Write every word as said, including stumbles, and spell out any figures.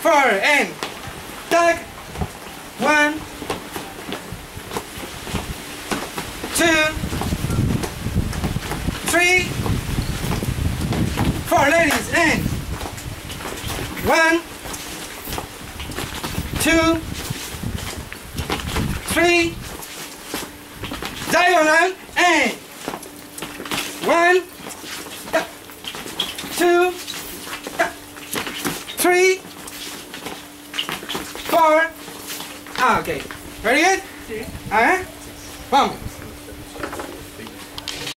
four, and tag. One, two, three, four, ladies, and one, two, three, diagonal, and one, two, three, four. Ah, okay. Very good? Sí. A ver, vamos.